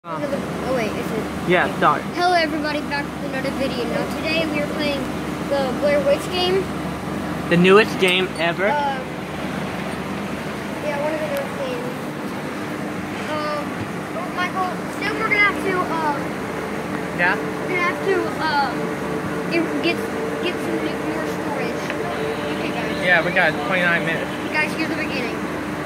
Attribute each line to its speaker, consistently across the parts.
Speaker 1: Oh wait, is it?
Speaker 2: Yeah, start.
Speaker 1: Hello everybody, back with another video. Now today we are playing the Blair Witch game.
Speaker 2: The newest game ever.
Speaker 1: Yeah, one of the newest games. Michael, soon we're gonna have to
Speaker 2: Yeah?
Speaker 1: we're gonna have to get some more storage. Okay guys.
Speaker 2: Yeah, we got 29 minutes.
Speaker 1: Guys, here's the beginning.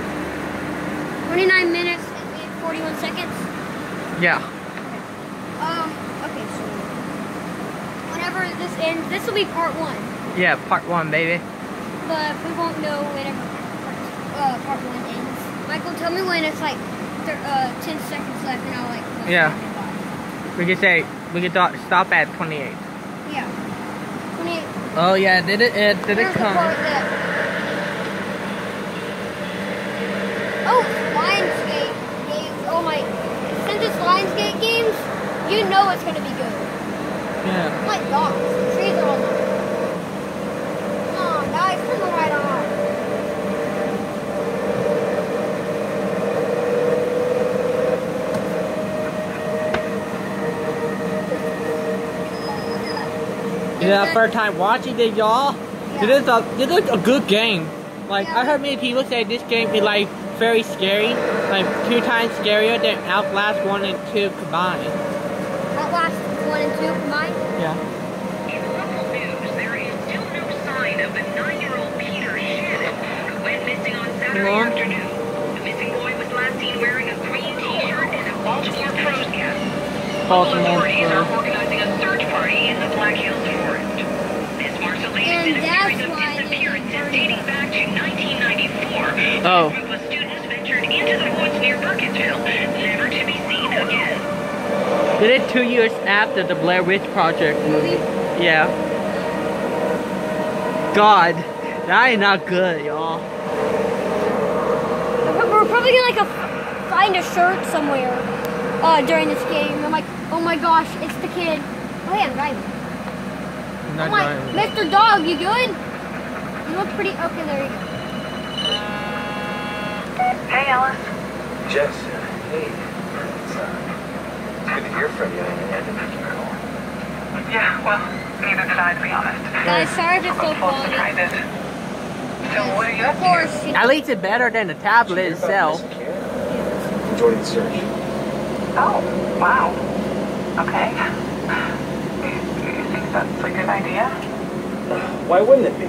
Speaker 1: 29 minutes and 41 seconds.
Speaker 2: Yeah.
Speaker 1: Okay, so whenever this ends, this will be part 1.
Speaker 2: Yeah, part 1, baby.
Speaker 1: But we won't know whenever part 1 ends. Michael, tell me when it's like 10 seconds left and I'll like...
Speaker 2: Yeah. We could say, we could stop at 28.
Speaker 1: Yeah. 28.
Speaker 2: Oh yeah, did it come?
Speaker 1: Oh, Lionsgate games. Oh my... Since it's Lionsgate games, you know it's gonna be good.
Speaker 2: Yeah.
Speaker 1: Oh my gosh, the trees are all done. Come on, guys, turn the light on.
Speaker 2: Yeah, first time watching it, y'all.
Speaker 1: Yeah.
Speaker 2: This is a good game. Like,
Speaker 1: Yeah.
Speaker 2: I heard many people say this game is like very scary. Like 2 times scarier than Outlast 1 and 2 combined.
Speaker 1: Outlast 1 and 2 combined?
Speaker 2: Yeah.
Speaker 3: In local news, there is still no sign of the 9-year-old Peter Shannon who went missing on Saturday afternoon. The missing boy was last seen wearing a green t-shirt and a Baltimore Pros cap. Local authorities are organizing a search party in the Black Hills Forest. This marks the latest in a series of disappearances dating back to 1994.
Speaker 2: Oh.
Speaker 3: A group of students ventured into the woods near Burkittsville, never to be seen again.
Speaker 2: Did it 2 years after the Blair Witch Project movie? Yeah. God, that is not good, y'all.
Speaker 1: We're probably gonna like find a shirt somewhere during this game. I'm like, oh my gosh, it's the kid. Oh yeah, I'm driving.
Speaker 2: Not
Speaker 1: I'm like,
Speaker 2: driving.
Speaker 1: Mr. Dog, you good? You look pretty. Okay, there you go.
Speaker 3: Hey, Alice.
Speaker 4: Jess, hey. It's good to hear from you.
Speaker 3: Yeah, well, neither did I, to be honest.
Speaker 1: Guys, sorry if it's so
Speaker 3: Supposed to
Speaker 1: quality.
Speaker 3: try this. So what are you up
Speaker 1: Of
Speaker 3: to?
Speaker 1: course, you know.
Speaker 2: At least it's better than the tablet itself.
Speaker 4: Joining the search.
Speaker 3: Oh, wow. Okay. Do you think that's a good idea?
Speaker 4: Why wouldn't it be?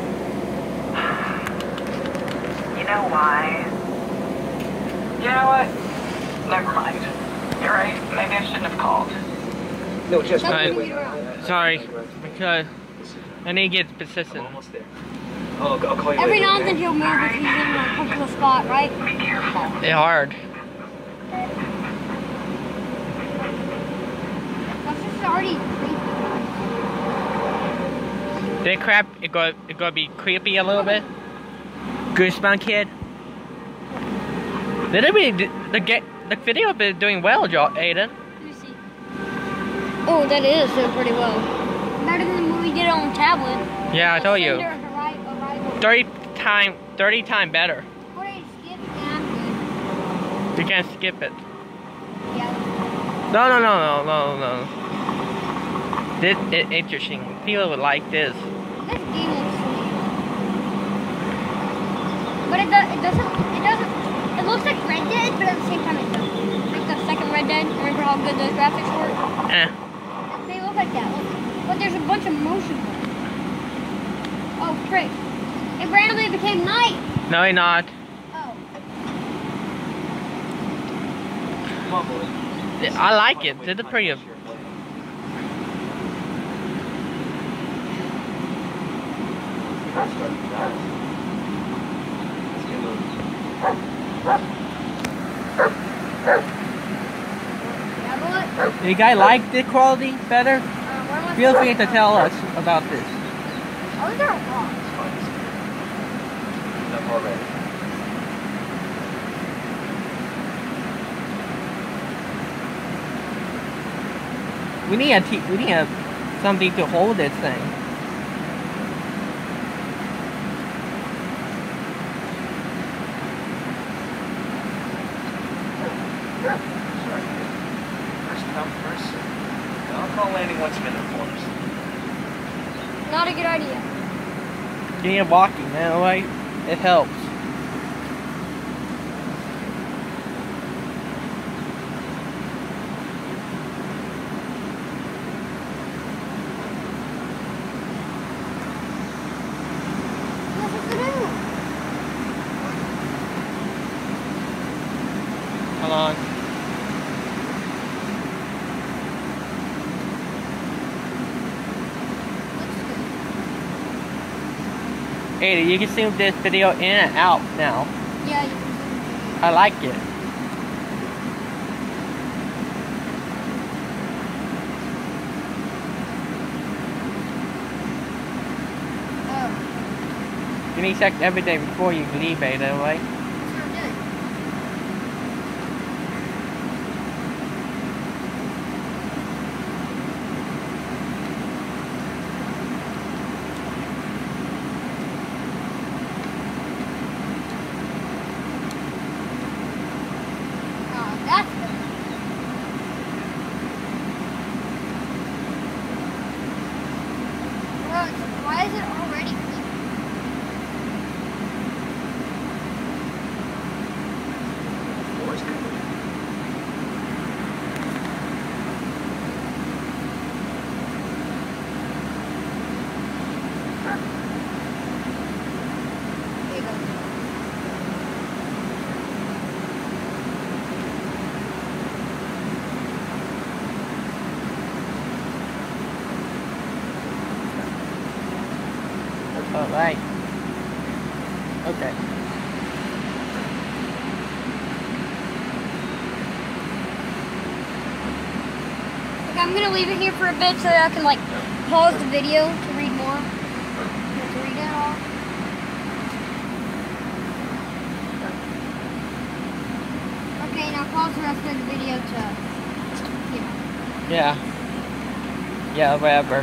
Speaker 3: You know why? You know what? Never mind. You're right. Maybe I shouldn't have called.
Speaker 4: No, Jess,
Speaker 1: Don't
Speaker 4: wait.
Speaker 1: get me wrong.
Speaker 2: Sorry, because I need to get
Speaker 4: I'm
Speaker 2: persistent.
Speaker 4: almost there. I'll call you
Speaker 1: Every
Speaker 4: later,
Speaker 1: now and
Speaker 4: okay?
Speaker 1: then he'll move if he's in a comfortable spot, right?
Speaker 3: Be careful.
Speaker 2: It's hard.
Speaker 1: That's just already creepy.
Speaker 2: That crap, it gonna be creepy a little bit. Goosebump kid. The video is doing well, Aiden.
Speaker 1: Let me see. Oh, that is doing pretty well. Better than when we did it on tablet.
Speaker 2: Yeah, I told you.
Speaker 1: Arrival.
Speaker 2: 30 times better.
Speaker 1: What did I skip? Yeah, I'm good.
Speaker 2: You can't skip it.
Speaker 1: Yeah.
Speaker 2: No. This is interesting. People would like this.
Speaker 1: This game looks sweet. But it doesn't, it looks like Red Dead, but at the same time it doesn't. Like the second Red Dead, remember how good those graphics were? They look like that, look. But there's a bunch of motion blur. Oh, frick. It randomly became night.
Speaker 2: No, you're not.
Speaker 1: Oh.
Speaker 4: Come on, boy.
Speaker 2: I like it. This is pretty.
Speaker 1: Yeah, but
Speaker 2: You guys like the quality better?
Speaker 1: where was
Speaker 2: Feel
Speaker 1: the-
Speaker 2: free to tell us about this.
Speaker 1: Oh, they're wrong.
Speaker 4: Enough already.
Speaker 2: We need something to hold this thing.
Speaker 4: call landing once minute forms.
Speaker 1: Not a good idea.
Speaker 2: You need walking, man, like, it helps. Hold on. Hey, you can see this video in and out now.
Speaker 1: Yeah, you can.
Speaker 2: I like it.
Speaker 1: Oh,
Speaker 2: You need to check every day before you leave, Ada, right?
Speaker 1: sure did. Oh, that's good. Bro, why is it already clean?
Speaker 4: Doors covered.
Speaker 1: There you go.
Speaker 2: Alright. Okay.
Speaker 1: Okay, I'm gonna leave it here for a bit so that I can like pause the video to read more. To read it all. Okay, now pause the rest of the video to, you know.
Speaker 2: Yeah. Yeah, whatever.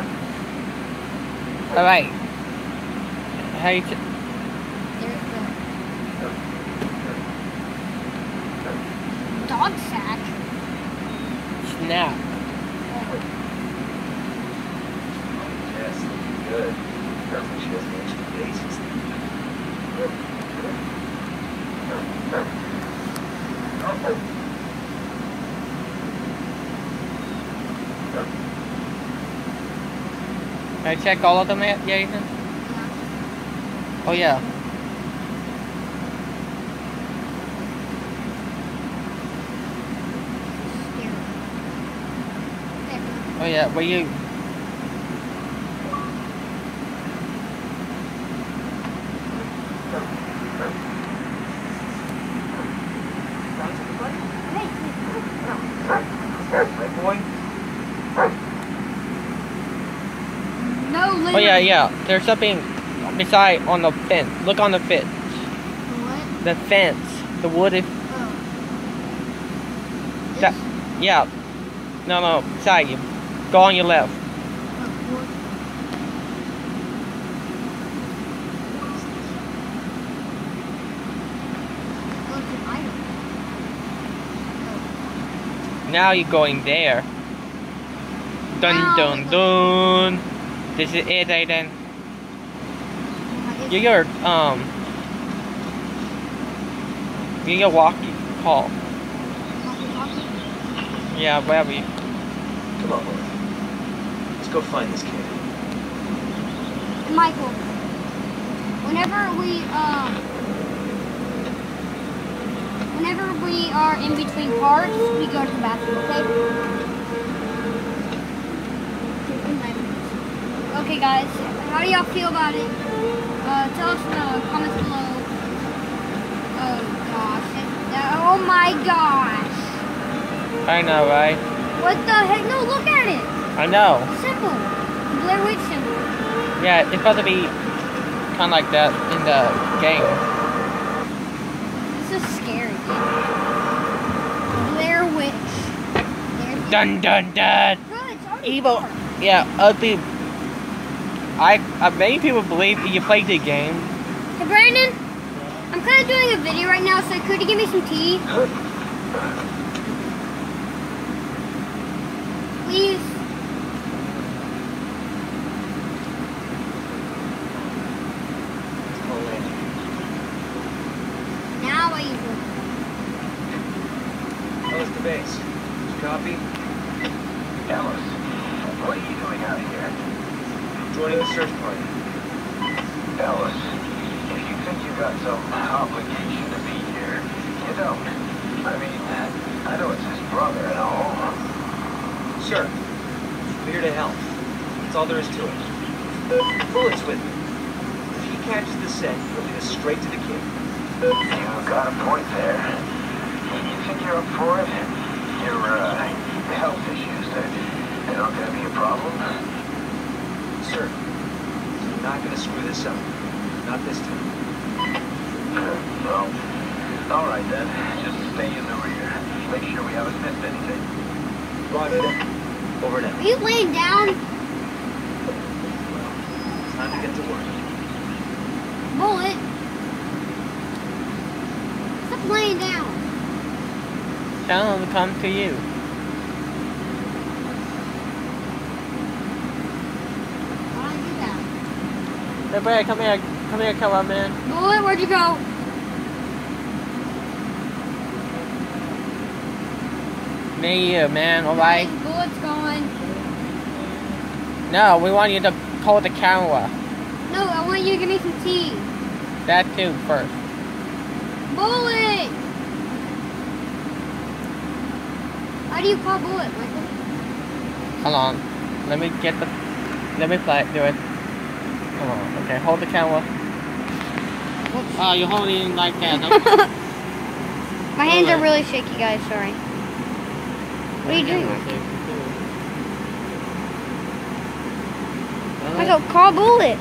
Speaker 2: Alright. How you
Speaker 1: There's the dog sack.
Speaker 2: snap?
Speaker 4: Yes, looking good. Careful, she hasn't aged in days.
Speaker 2: I check all of them yet, Ethan? Oh yeah. Oh yeah, were you?
Speaker 4: Right, boy?
Speaker 1: No, literally.
Speaker 2: Oh yeah. There's something beside on the fence. Look on the fence.
Speaker 1: What?
Speaker 2: The fence. The wooded.
Speaker 1: Oh.
Speaker 2: That, yeah. No, beside you. Go on your left. Now you're going there. Dun dun dun. This is it, Aiden. Get your walkie call. Yeah, whatever you.
Speaker 4: Come on, boy. Let's go find this kid.
Speaker 1: Michael, whenever we are in between parts, we go to the bathroom, okay? Okay, guys, how do y'all feel about it? Tell us in the comments below. Oh gosh, oh my gosh.
Speaker 2: I know, right?
Speaker 1: What the heck? No, look at it.
Speaker 2: I know.
Speaker 1: Simple. Blair Witch symbol.
Speaker 2: Yeah, it's supposed to be kind of like that in the game.
Speaker 1: This is scary, dude. Blair Witch.
Speaker 2: Dun dun dun.
Speaker 1: Good, it's already
Speaker 2: Evil.
Speaker 1: dark.
Speaker 2: Yeah, ugly. Many people believe that you played the game.
Speaker 1: Hey, Brandon, I'm kind of doing a video right now, so could you give me some tea? Please.
Speaker 4: base. Copy? Alice, what are you doing out here? Joining the search party. Alice, if you think you got some obligation to be here, you don't. I mean, I know it's his brother and all. Sure. We're here to help. That's all there is to it. Bullet's with me. If he catches the set, he'll lead us straight to the kid. You've got a point there. You think you're up for it? Your health issues, they're not going to be a problem? Sir, you're not going to screw this up. Not this time. No. All right, then. Just stay in the rear. Make sure we haven't missed anything. Roger that. Over now.
Speaker 1: Are you laying down?
Speaker 4: Time to get to work.
Speaker 1: Bullet. Stop laying down.
Speaker 2: Tell him to come to you.
Speaker 1: Why don't you do that?
Speaker 2: Hey, Brad, come here, killer man.
Speaker 1: Bullet, where'd you go?
Speaker 2: Me, you, man, alright?
Speaker 1: Bullet's gone.
Speaker 2: No, we want you to hold the camera.
Speaker 1: No, I want you to give me some tea.
Speaker 2: That too, first.
Speaker 1: Bullet! How do you call Bullet, Michael?
Speaker 2: Hold on. Let me get the... Let me do it. Come on. Okay, hold the camera. Oh, you're holding like that.
Speaker 1: My hands are really shaky, guys. Sorry. What are you doing? Michael, call Bullet.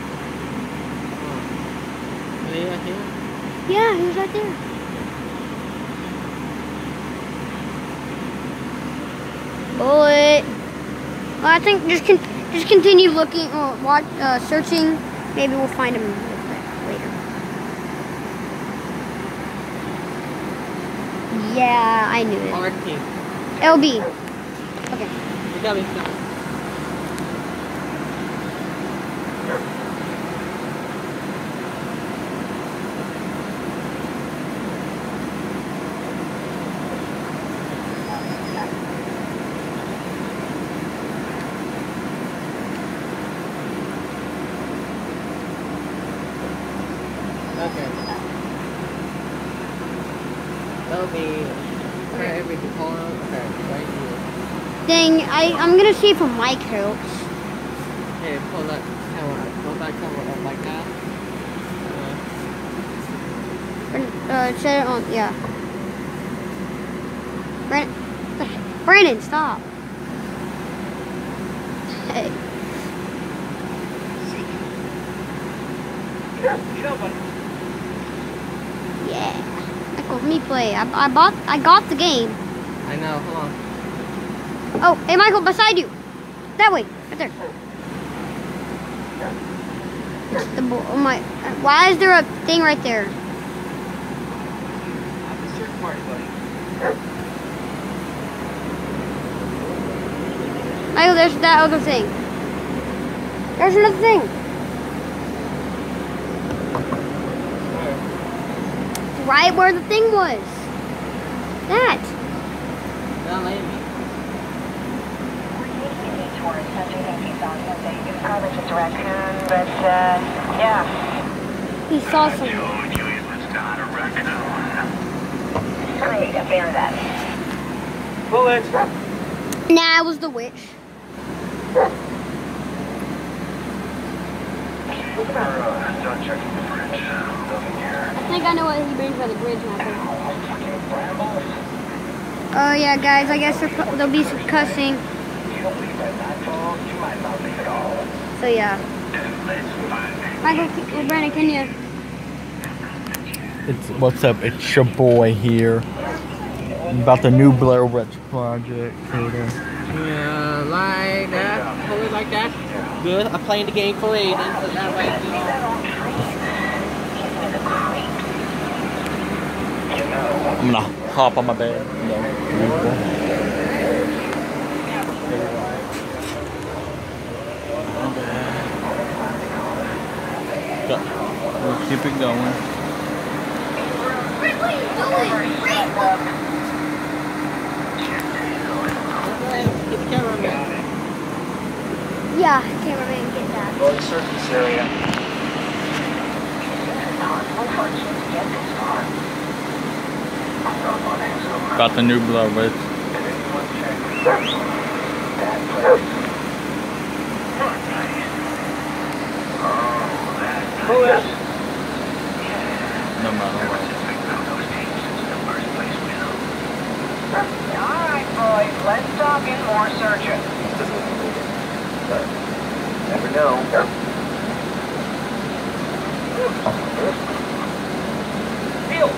Speaker 1: Yeah, he was right there. Bullet. Well, I think just continue looking or searching. Maybe we'll find him later. Yeah, I knew it.
Speaker 2: RT.
Speaker 1: LB. Okay.
Speaker 2: You got me. Okay. That'll be every corner. Okay, right here.
Speaker 1: Dang, I'm gonna see if a mic helps.
Speaker 2: Hey, pull that camera up like that.
Speaker 1: Set it on, yeah. Brandon, stop. Hey. Yeah. Michael, let me play. I got the game.
Speaker 2: I know, hold on.
Speaker 1: Oh, hey Michael, beside you. That way, right there. Oh my, why is there a thing right there?
Speaker 4: At the search party, buddy.
Speaker 1: Michael, there's that other thing. There's another thing. Right where the thing was. That.
Speaker 2: Don't let me.
Speaker 3: Probably just a raccoon, but yeah.
Speaker 1: He saw something.
Speaker 3: Great, a bear that.
Speaker 4: Bullet!
Speaker 1: Nah, it was the witch.
Speaker 4: Done checking the bridge. Nothing here.
Speaker 1: I think I know what he brings by the bridge, Michael. Oh yeah, guys, I guess there'll be some cussing. So yeah. Michael, Brandon, can you?
Speaker 5: What's up? It's your boy here. About the new Blair Witch project.
Speaker 2: Yeah, like that. Hold it like that. Good. I'm playing the game for Aiden, so that way
Speaker 5: I'm gonna hop on my bed. We'll keep it going.
Speaker 4: to search this area.
Speaker 5: About the new Blair Witch.
Speaker 4: Who is?
Speaker 5: No matter what.
Speaker 3: Alright, boys, let's stop in more searching.
Speaker 4: Never know. Neil!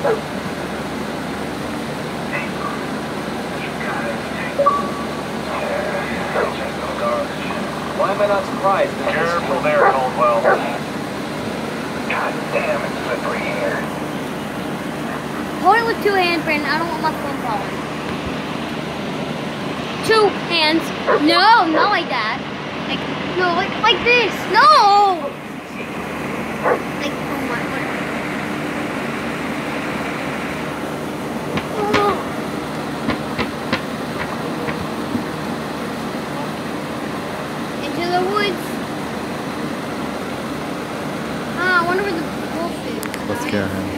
Speaker 4: Why am I not surprised? Careful there, Caldwell. God damn, it's slippery here.
Speaker 1: Hold it with two hands, Brandon. I don't want my phone falling. Two hands. No, not like that. Like, no, like this. No! Like, oh my God. Into the woods. Ah, I wonder where the wolf is.
Speaker 5: Let's scare him.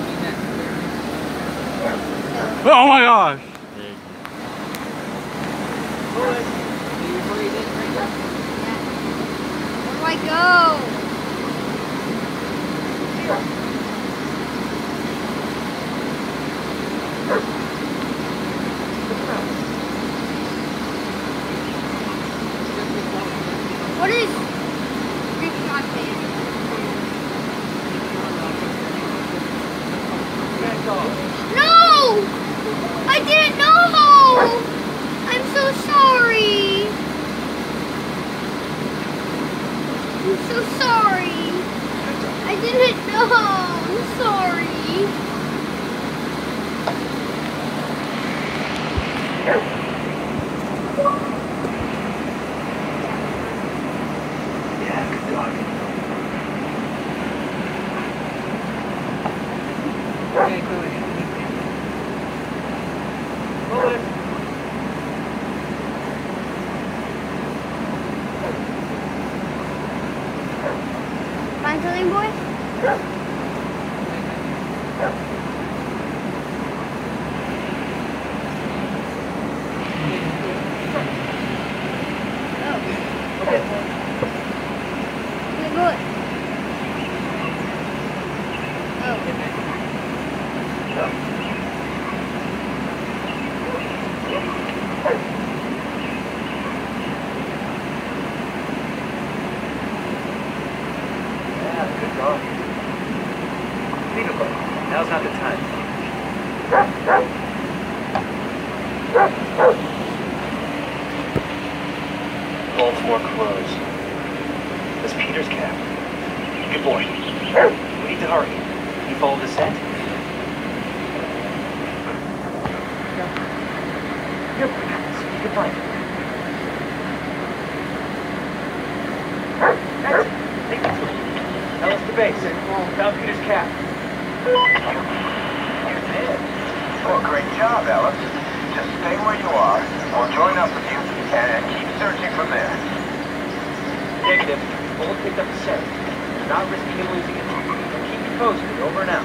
Speaker 5: Oh my gosh!
Speaker 1: Where do I go? What is drinking on face? No! I didn't know! I'm so sorry. I'm so sorry. I didn't know. I'm sorry.
Speaker 4: Yeah, good dog.
Speaker 2: Okay, go ahead. Bullet.
Speaker 1: Find something, boy? Good.
Speaker 4: Yeah, good dog. Leave it, buddy. Now's not the time. Baltimore crows. That's Peter's cat. Good boy. We need to hurry. You follow the scent? Here, you're fine. That's it. Take me to it. Now let's the base. Found Peter's cat. You did. Oh, great job, Alice. Just stay where you are. We'll join up with you and keep searching from there. Negative. Bullet picked up the scent. Not risking him losing it. We'll keep you posted. Over and out.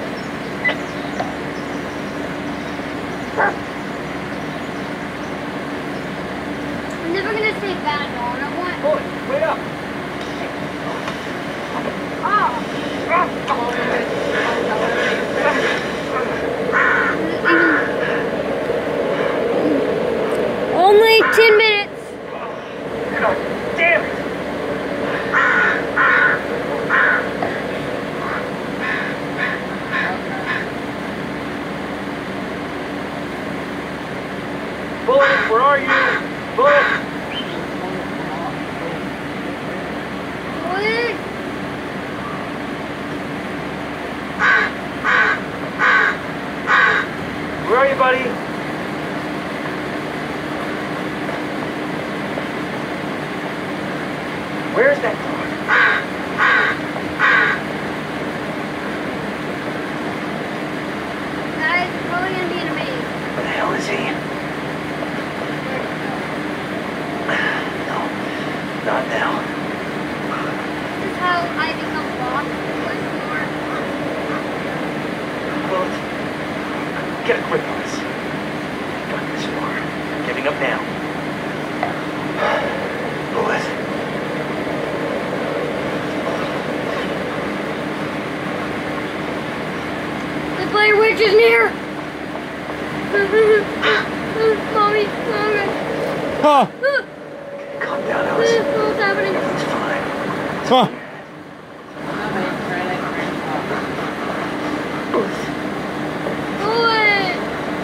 Speaker 1: I'm never gonna say bad dog. I want.
Speaker 4: Bullet, wait up.
Speaker 1: Only 10 minutes.
Speaker 4: God damn it. Bullet, where are you? Bullet!
Speaker 1: What?
Speaker 4: Where are you, buddy? Where's that dog?
Speaker 1: That is probably gonna be an amazing.
Speaker 4: Where the hell is he? No, not now.
Speaker 1: Just Witch is near! Mommy, mommy.
Speaker 5: Huh.
Speaker 4: Calm down, Alice.
Speaker 1: What's happening?
Speaker 4: Everything's fine.
Speaker 5: Huh.
Speaker 1: Bullet!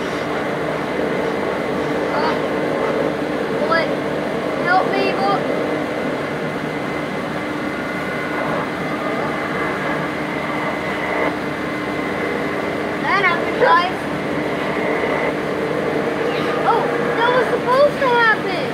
Speaker 1: Bullet, help me, Bullet. That happened, guys. Oh, that was supposed to happen.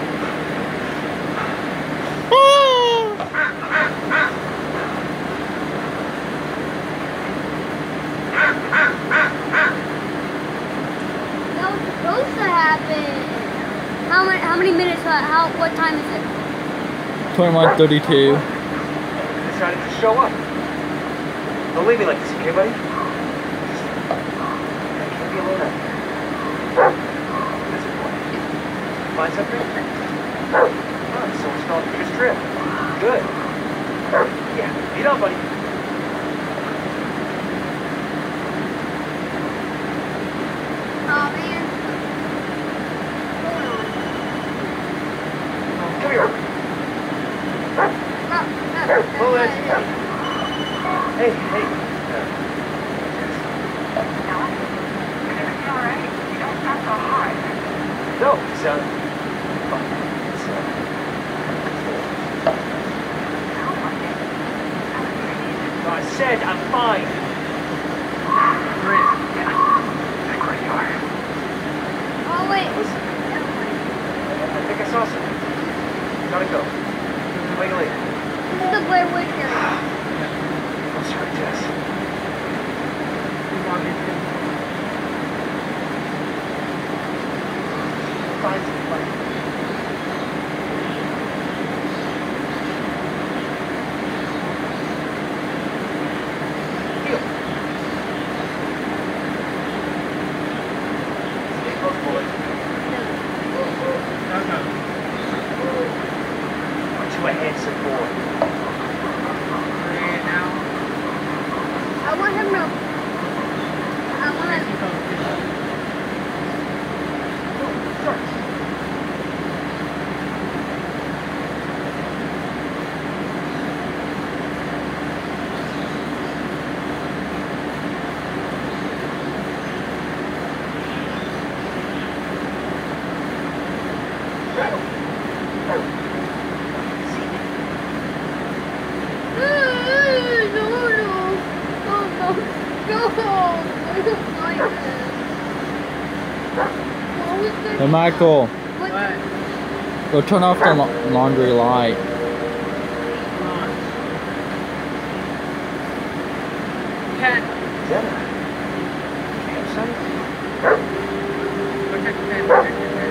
Speaker 1: That was supposed to happen. How many minutes? What time is it?
Speaker 5: 21:32.
Speaker 4: Decided to show up. Don't leave me like this, okay, buddy? I can't be alone out here. This is what? Find something? Oh, so it's not the biggest trip. Good. Yeah, beat up, buddy.
Speaker 1: Oh man.
Speaker 4: Come here. Bullet. Hey, hey.
Speaker 3: Everything all right? You don't sound so hot.
Speaker 4: No, it's I said I'm fine. Think where you are.
Speaker 1: Oh wait.
Speaker 4: Listen. I think I saw something. Gotta go. Wait later.
Speaker 1: This is the Blair Witch area.
Speaker 4: I'm sorry, Jess. Find some place. Heal. Stay close, Bullet. Aren't you a handsome boy?
Speaker 1: I want him to. I want him.
Speaker 5: Hey, Michael,
Speaker 1: What?
Speaker 5: go turn off the laundry light.
Speaker 2: Cat.
Speaker 4: Is that a campsite?
Speaker 2: Protect the cat. Protect the cat.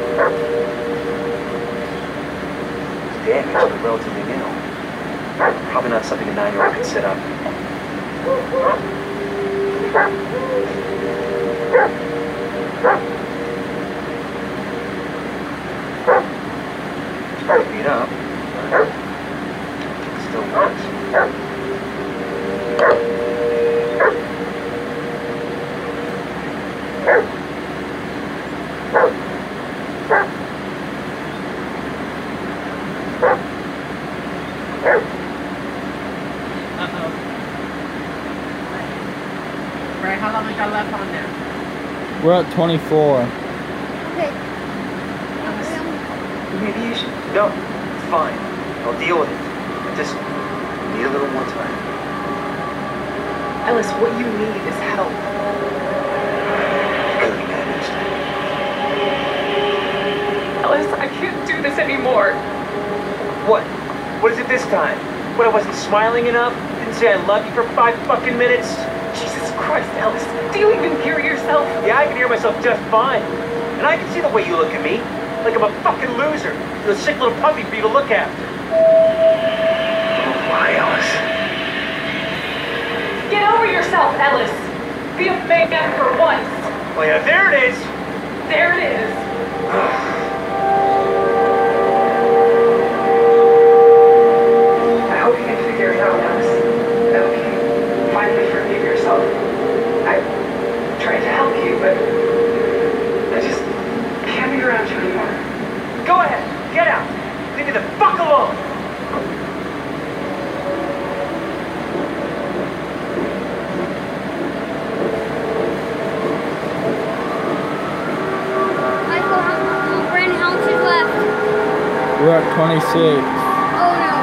Speaker 4: It's damaged, but relatively new. Probably not something a 9-year-old could set up. It's pretty beat up, but it still works.
Speaker 2: Uh-oh. Right, how long we got left on there?
Speaker 5: We're at 24.
Speaker 1: Okay.
Speaker 4: Maybe you should. No, it's fine. I'll deal with it. I just need a little more time.
Speaker 3: Ellis, what you need is help.
Speaker 4: Could be managed.
Speaker 3: Ellis, I can't do this anymore.
Speaker 4: What? What is it this time? What, I wasn't smiling enough? Didn't say I love you for 5 fucking minutes?
Speaker 3: Jesus Christ, Ellis, do you even hear yourself?
Speaker 4: Yeah, I can hear myself just fine. And I can see the way you look at me. Like I'm a fucking loser. You're a sick little puppy for you to look after. Oh, why, Alice?
Speaker 3: Get over yourself, Ellis. Be a man for once.
Speaker 4: Oh, yeah, there it is.
Speaker 3: There it is. I hope you can figure it out, Ellis. Okay. Finally forgive yourself. I
Speaker 5: We're at 26.
Speaker 1: Oh no.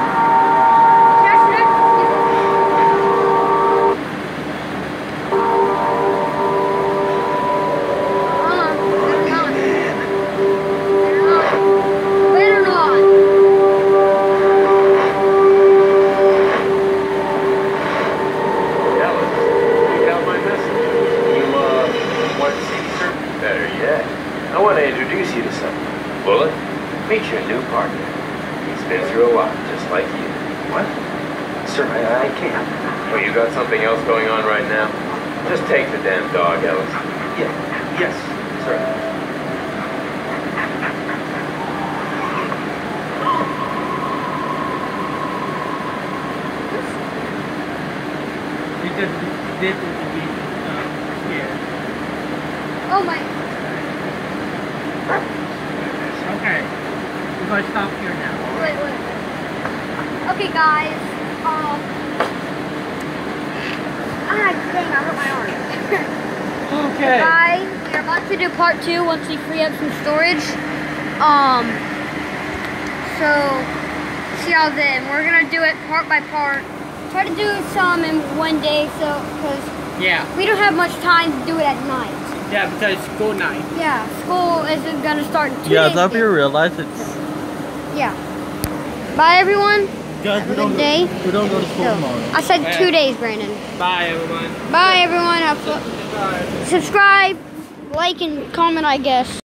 Speaker 1: Better not.
Speaker 4: Alice, you got my message. You, want to see certain? Better yet, I want to introduce you to someone. Bullet, meet your new partner. He's been through a lot, just like you. What? Sir, I can't. Well, you got something else going on right now? Just take the damn dog, Alice. Yeah, yes, sir.
Speaker 2: Because this is the here.
Speaker 1: Oh my.
Speaker 2: Okay. We're going to stop here now.
Speaker 1: Wait. Okay, guys. Dang, I hurt my arm.
Speaker 2: Okay.
Speaker 1: Guys, we're about to do part 2 once we free up some storage. So, see y'all then. We're gonna do it part by part. Try to do some in one day, so because we don't have much time to do it at night.
Speaker 2: Yeah, because school night.
Speaker 1: Yeah, school isn't gonna start in 2 days.
Speaker 5: Yeah, I hope you realize it's...
Speaker 1: Yeah. Bye, everyone.
Speaker 5: Guys,
Speaker 1: Have a good day.
Speaker 5: We don't go to school tomorrow.
Speaker 1: I said 2 days, Brandon.
Speaker 2: Bye, everyone.
Speaker 1: Bye, everyone. Subscribe, like, and comment, I guess.